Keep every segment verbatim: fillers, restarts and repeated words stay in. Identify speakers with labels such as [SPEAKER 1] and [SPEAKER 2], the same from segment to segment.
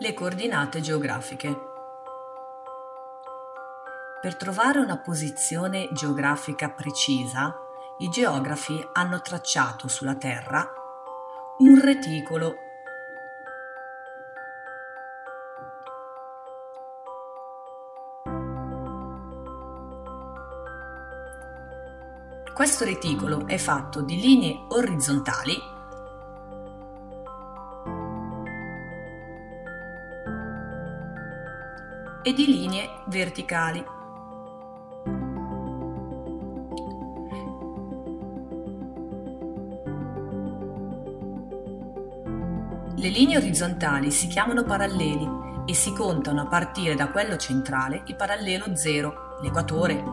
[SPEAKER 1] Le coordinate geografiche. Per trovare una posizione geografica precisa, i geografi hanno tracciato sulla Terra un reticolo. Questo reticolo è fatto di linee orizzontali e di linee verticali. Le linee orizzontali si chiamano paralleli e si contano a partire da quello centrale, il parallelo zero, l'equatore.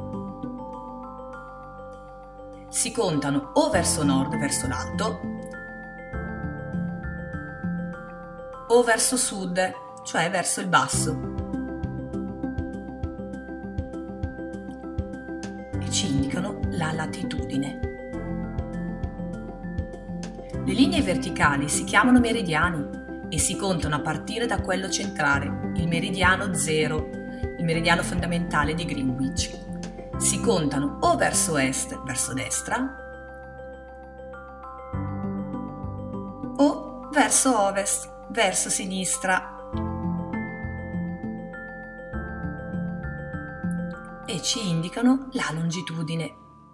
[SPEAKER 1] Si contano o verso nord, verso l'alto, o verso sud, cioè verso il basso. E ci indicano la latitudine. Le linee verticali si chiamano meridiani e si contano a partire da quello centrale, il meridiano zero, il meridiano fondamentale di Greenwich. Si contano o verso est, verso destra, o verso ovest, verso sinistra. E ci indicano la longitudine.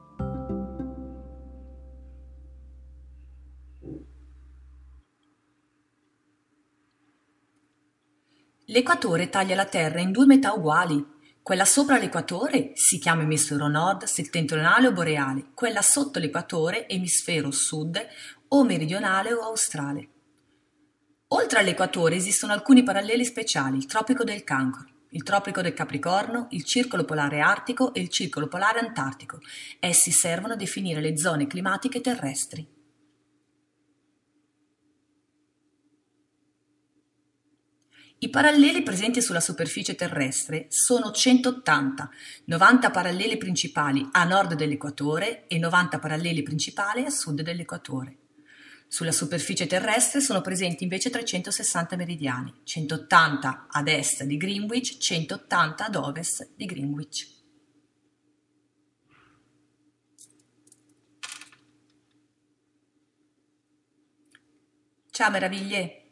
[SPEAKER 1] L'equatore taglia la Terra in due metà uguali. Quella sopra l'equatore si chiama emisfero nord, settentrionale o boreale. Quella sotto l'equatore, emisfero sud o meridionale o australe. Oltre all'equatore esistono alcuni paralleli speciali, il tropico del Cancro, il tropico del Capricorno, il circolo polare artico e il circolo polare antartico. Essi servono a definire le zone climatiche terrestri. I paralleli presenti sulla superficie terrestre sono centottanta, novanta paralleli principali a nord dell'equatore e novanta paralleli principali a sud dell'equatore. Sulla superficie terrestre sono presenti invece trecentosessanta meridiani, centottanta ad est di Greenwich, centottanta ad ovest di Greenwich. Ciao meraviglie!